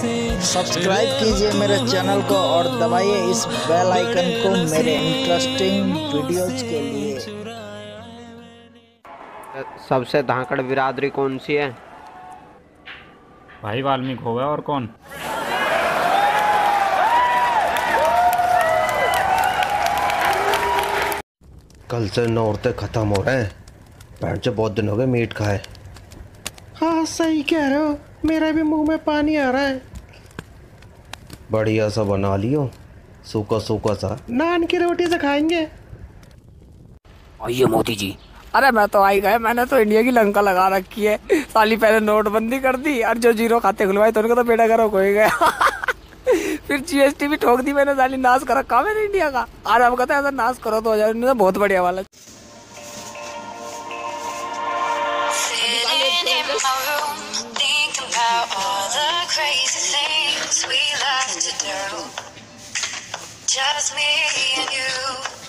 Subscribe कीजिए मेरे channel को और दबाइए इस बेल आइकन को मेरे इंटरेस्टिंग वीडियोज के लिए। सबसे धाकड़ बिरादरी कौन सी है? भाई वाल्मीकि होगा, और कौन? कल से नौरते खत्म हो रहे हैं। पैंट से बहुत दिन हो गए मीट खाए। हाँ सही कह रहे हो, मेरा भी मुंह में पानी आ रहा है। बढ़िया सा बना लियो, सूखा सूखा सा नान की रोटी से खाएंगे। आइए मोदी जी। अरे मैं तो आई गए, मैंने तो इंडिया की लंका लगा रखी है। साली पहले नोटबंदी कर दी और जो जीरो खाते खुलवाए तो उनको तो बेटा करो कोई गया। फिर जीएसटी भी ठोक दी मैंने, साली नाश कर रखा मैंने इंडिया का। और अब कहते हैं ऐसा नाश करो 2019 में, बहुत बढ़िया वाला। Just me and you.